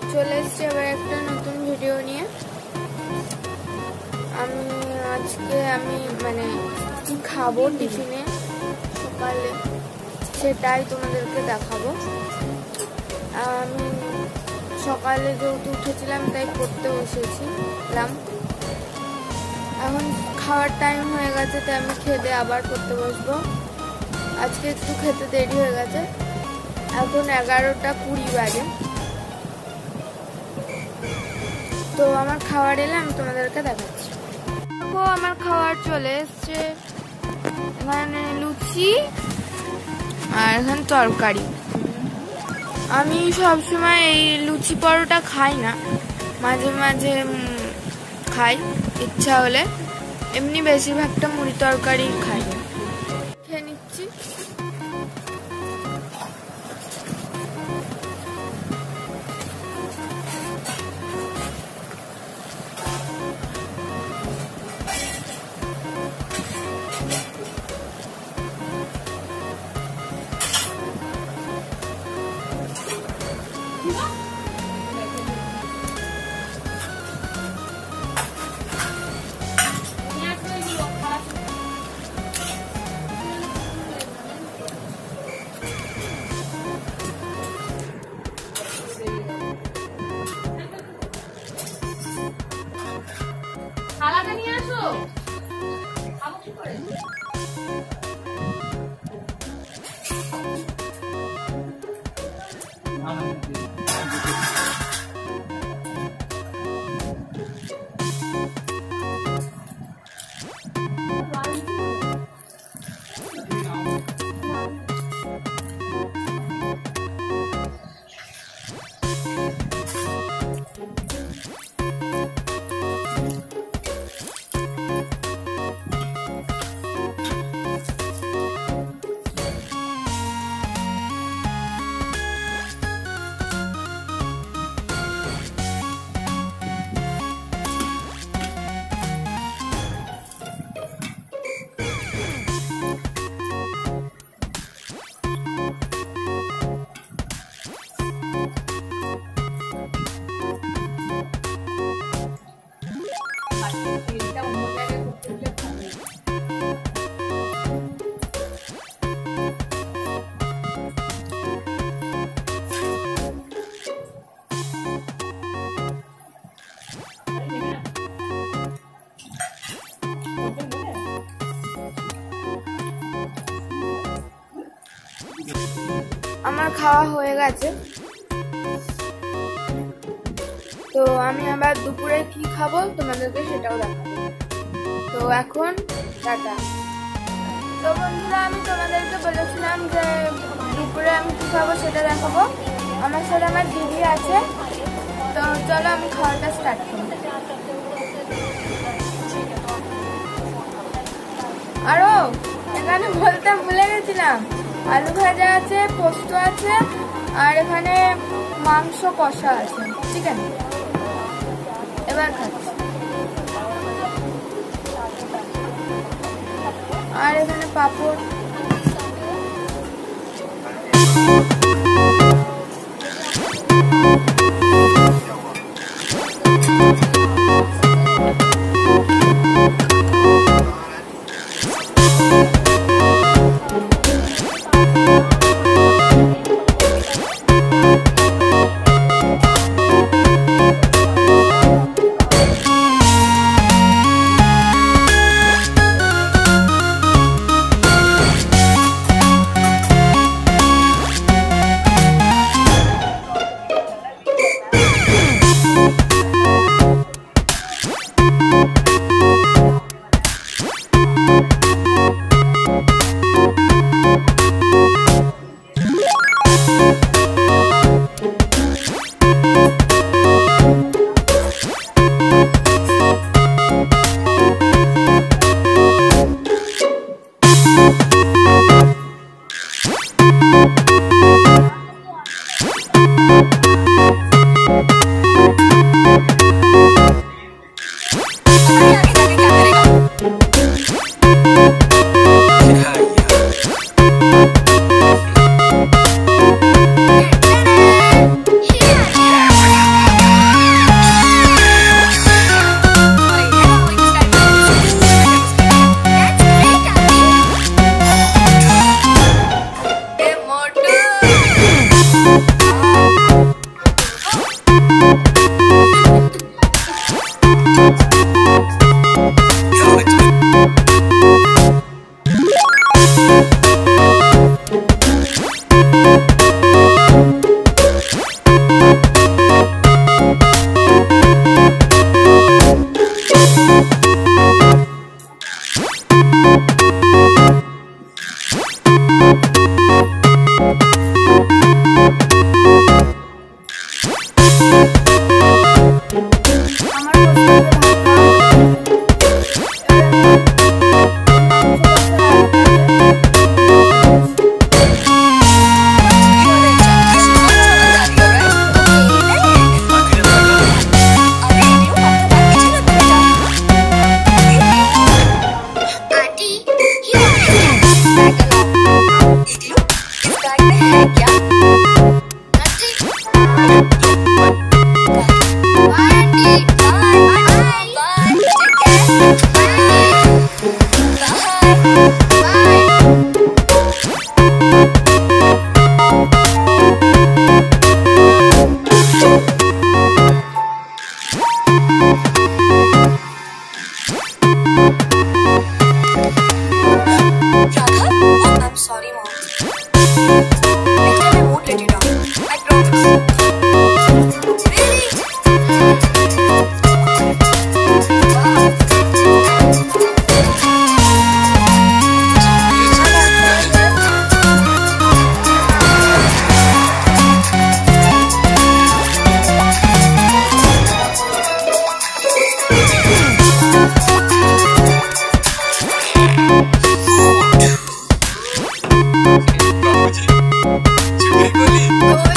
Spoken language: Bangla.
চলে এসেছি আবার একটা নতুন ভিডিও নিয়ে। আজকে আমি কি খাবো টিফিনে সকালে সেটাই তোমাদেরকে দেখাবো। আমি সকালে যেহেতু উঠেছিলাম তাই পড়তে বসেছিলাম। এখন খাওয়ার টাইম হয়ে গেছে তাই আমি খেতে আবার পড়তে বসবো। আজকে একটু খেতে দেরি হয়ে গেছে, এখন 11:20 বাজে। তো আমার খাবার এলে আমি তোমাদেরকে দেখাচ্ছি। দেখো আমার খাবার চলে এসছে, এখানে লুচি আর এখানে তরকারি। আমি সবসময় এই লুচি পরোটা খাই না, মাঝে মাঝে খাই ইচ্ছা হলে, এমনি বেশিরভাগটা মুড়ি তরকারি খাই। খেয়ে নিচ্ছি। থালাটা নিয়ে আসো, খাবো কি করে? আমার খাওয়া হয়ে গেছে, তো আমি আবার দুপুরে কি খাবো তোমাদেরকে সেটাও দেখাবো। তো এখন টাটা। তো বন্ধুরা, আমি তোমাদেরকে বলেছিলাম যে দুপুরে আমি কি খাবো সেটা দেখাবো। আমার সাথে আমার দিদি আছে, তো চলো আমি খাওয়াটা স্টার্ট করি। আরো এখানে বলতে ভুলে গেছিলাম, আলু ভাজা আছে, পোস্ত আছে, আর এখানে মাংস কষা আছে, চিকেন। এবার খাচ্ছি। আর এখানে পাঁপড়। है क्या? Bye aunty, bye bye bye, take care, bye I'm sorry, Mom. Next time I won't let you down. I promise. Really? बाबूजी, झूठी बोली।